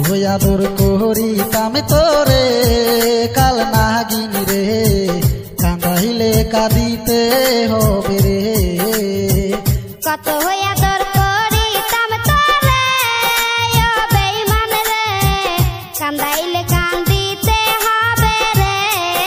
আদর করিতাম তোরে কাল নাগিনী রে কান্দাইলে কাঁদিতে হবে রে। কত আদর করিতাম তোরে ও বেঈমান রে কান্দাইলে কান্দিতে হবে রে।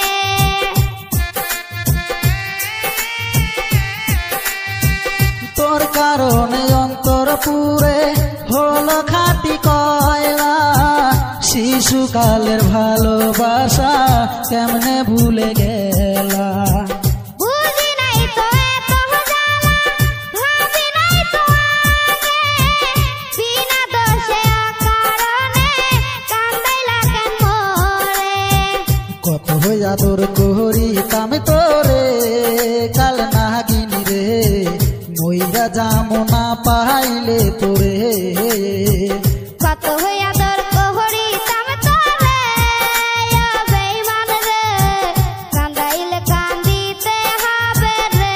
তোর কারণে অন্তর পুরে হলো খাঁটি কয়লা, শিশুকালের ভালোবাসা কেমনে ভুলে গেলা। বুঝি নাই তো এত জ্বালা, ভাবি নাই তো আগে, বিনা দোষে অকারণে কান্দাইলা কেন মোরে। কত আদর করিতাম তোরে কাল নাগিনী রে মইরা যামো না পাইলে তোরে। কত আদর করিতাম তোরে ও বেঈমান রে কান্দাইলে কান্দিতে হবে রে।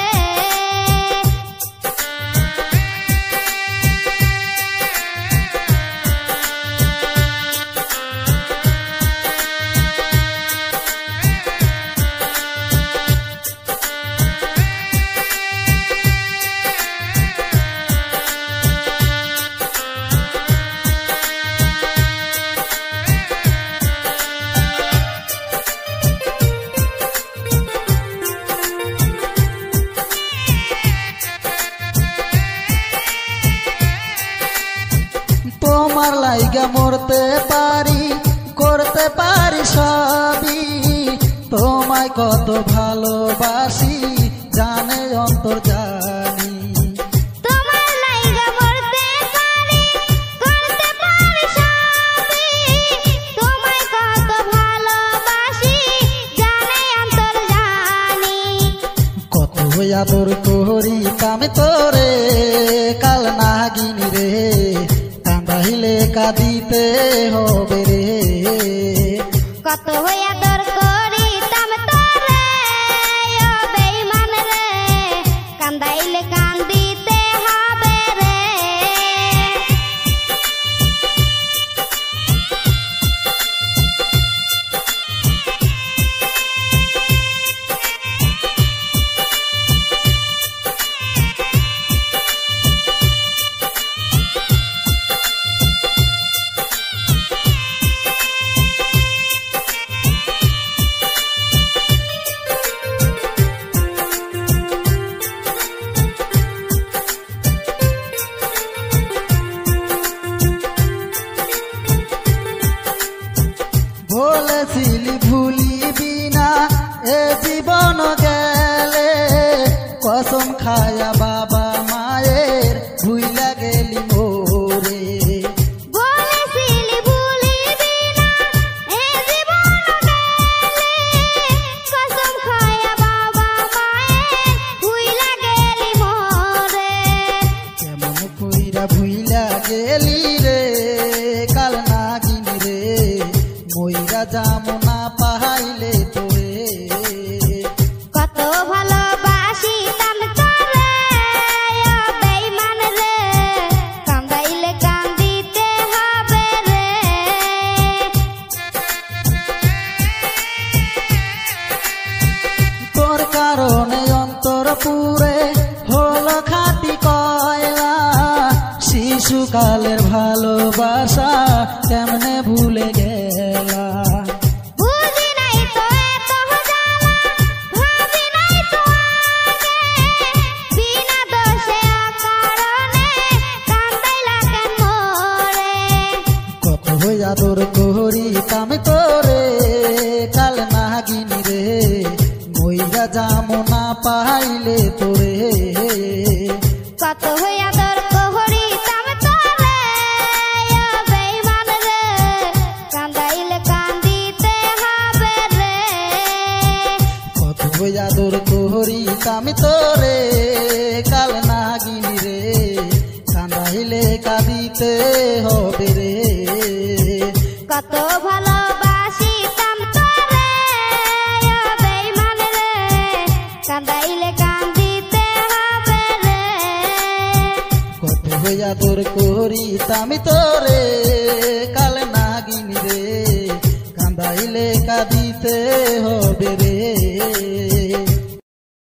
তোমার লাইগা মরতে পারি করতে পারি সবই, তোমায় কত ভালোবাসি জানে অন্তর জানি। তোমার লাইগা মরতে পারি করতে পারি সবই, তোমায় কত ভালোবাসি জানে অন্তর জানি। কত আদর করিতাম তোরে কাল নাগিনী রে কান্দাইলে কাঁদিতে হবে রে। কত আদর করিতাম তোরে ও বেঈমান রে কান্দাইলে কান্দিতে হবে রে। বলেছিলি ভুলিবি না এ জীবন গেলে, কসম খায়া বাবা মায়ের ভুইলা গেলি মোরে। বলেছিলি ভুলিবি না এ জীবন গেলে, কসম খায়া বাবা মায়ের ভুইলা গেলি মোরে। কেমন কইরা ভুইলা গেলি রে কাল নাগিনী রে মইরা যামো না পাইলে তোরে। কত ভালোবাসিতাম তোরে ও বেঈমান রে কান্দাইলে কান্দিতে হবে রে। তোর কারণে অন্তর পুরে হলো খাঁটি কয়লা, শিশুকালের ভালোবাসা কেমনে ভুলে গেলা। বুঝি নাই তো এত জ্বালা, ভাবি নাই তো আগে, বিনা দোষে অকারণে কান্দাইলা কেন মোরে। কত আদর করিতাম তোরে কাল নাগিনী রে মইরা যামো না পাইলে তোরে। কত আদর করিতাম তোরে ও বেঈমান রে কান্দাইলে কান্দিতে হবে রে। কত আদর করিতাম তোরে কাল নাগিনী রে কান্দাইলে কাঁদিতে হবে রে। কত ভালোবাসিতাম তোরে ও বেঈমান রে কান্দাইলে কান্দিতে হবে রে। কত আদর করিতাম তোরে কাল না নাগিনী রে কান্দাইলে কাঁদিতে হবে রে।